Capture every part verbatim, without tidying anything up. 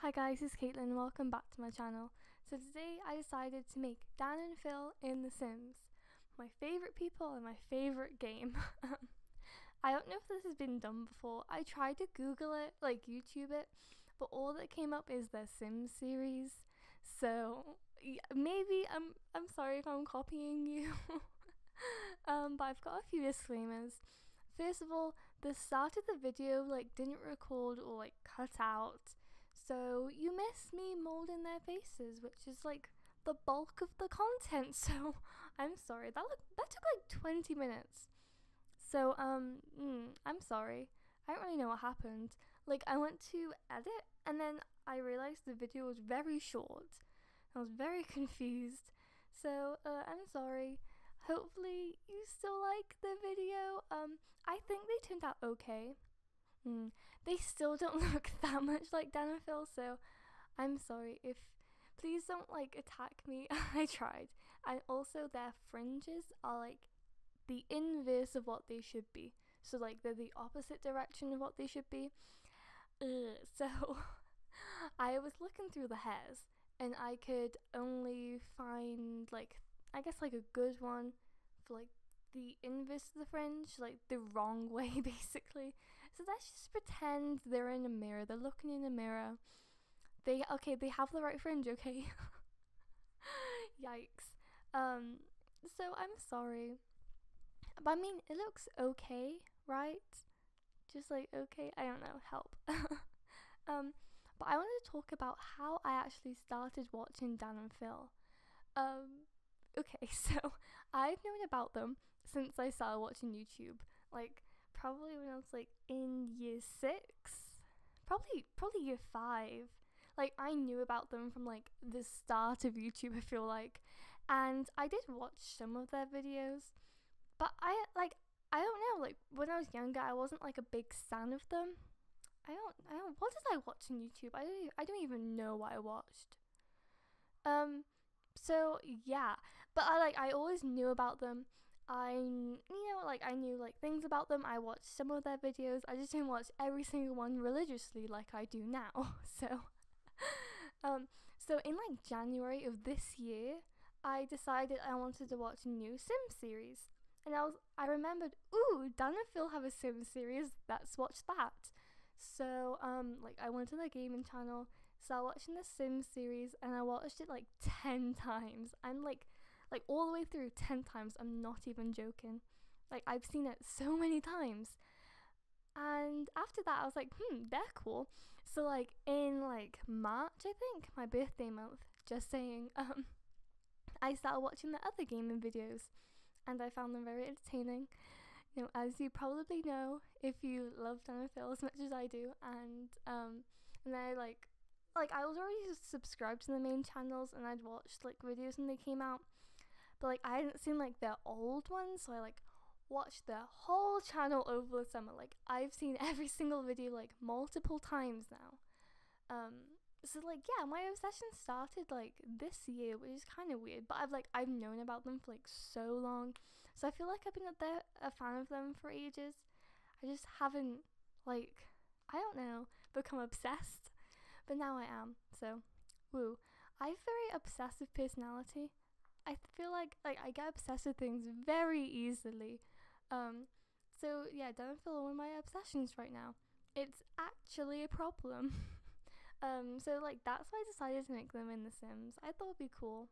Hi guys, it's Caitlin, welcome back to my channel. So today I decided to make Dan and Phil in The Sims, my favourite people and my favourite game. I don't know if this has been done before. I tried to Google it, like YouTube it, but all that came up is the Sims series. So yeah, maybe I'm I'm sorry if I'm copying you. um, but I've got a few disclaimers. First of all, the start of the video like didn't record or like cut out. So you miss me molding their faces, which is like the bulk of the content. So I'm sorry. That look, that took like twenty minutes. So um, mm, I'm sorry. I don't really know what happened. Like I went to edit and then I realized the video was very short. I was very confused. So uh, I'm sorry. Hopefully you still like the video. Um, I think they turned out okay. Mm. They still don't look that much like Dan and Phil, so I'm sorry if please don't like attack me. I tried. And also their fringes are like the inverse of what they should be, so like they're the opposite direction of what they should be. Ugh. So I was looking through the hairs and I could only find like I guess like a good one for like the inverse of the fringe, like the wrong way basically. So let's just pretend they're in a mirror, they're looking in a mirror. They okay, they have the right fringe, okay? Yikes. Um so I'm sorry. But I mean it looks okay, right? Just like okay, I don't know, help. um but I wanted to talk about how I actually started watching Dan and Phil. Um Okay, so I've known about them since I started watching YouTube, like probably when I was like in year six, probably probably year five. Like I knew about them from like the start of YouTube, I feel like, and I did watch some of their videos, but I like I don't know, like when I was younger, I wasn't like a big fan of them. I don't I don't what did I watch on YouTube? I don't I don't even know what I watched. Um. So yeah, but I like I always knew about them. I you know like I knew like things about them. I watched some of their videos. I just didn't watch every single one religiously like I do now. So um so in like January of this year, I decided I wanted to watch a new Sims series. And I was I remembered, ooh, Dan and Phil have a Sims series, let's watch that. So um like I went to their gaming channel, started watching the Sims series, and I watched it like ten times. I'm like like all the way through ten times. I'm not even joking. Like I've seen it so many times. And after that I was like, hmm, they're cool. So like in like March, I think, my birthday month, just saying, um I started watching the other gaming videos and I found them very entertaining. You know, as you probably know, if you love Dan and Phil as much as I do, and um, and then I like, like I was already subscribed to the main channels, and I'd watched like videos when they came out, but like I hadn't seen like their old ones, so I like watched their whole channel over the summer. Like I've seen every single video like multiple times now. Um, so like yeah, my obsession started like this year, which is kind of weird, but I've like I've known about them for like so long, so I feel like I've been a, there, a fan of them for ages. I just haven't like I don't know become obsessed, but now I am. So woo. I have very obsessive personality. I feel like like I get obsessed with things very easily. Um, so yeah, don't feel one of my obsessions right now. It's actually a problem. Um, so like that's why I decided to make them in The Sims. I thought it'd be cool.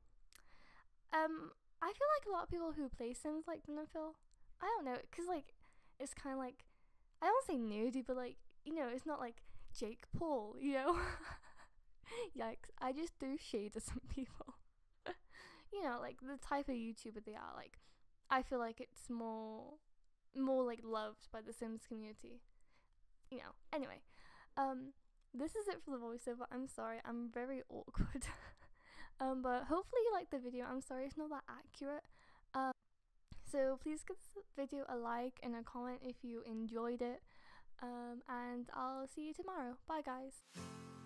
Um, I feel like a lot of people who play Sims like Dan and Phil. I don't know, cause like it's kind of like I don't say nerdy, but like you know, it's not like Jake Paul, you know. Yikes! I just threw shade at some people. You know, like the type of YouTuber they are. Like, I feel like it's more, more like loved by the Sims community. You know. Anyway, um. This is it for the voiceover. I'm sorry, I'm very awkward. um, but hopefully you liked the video. I'm sorry it's not that accurate. Um, so please give this video a like and a comment if you enjoyed it. Um, and I'll see you tomorrow. Bye guys.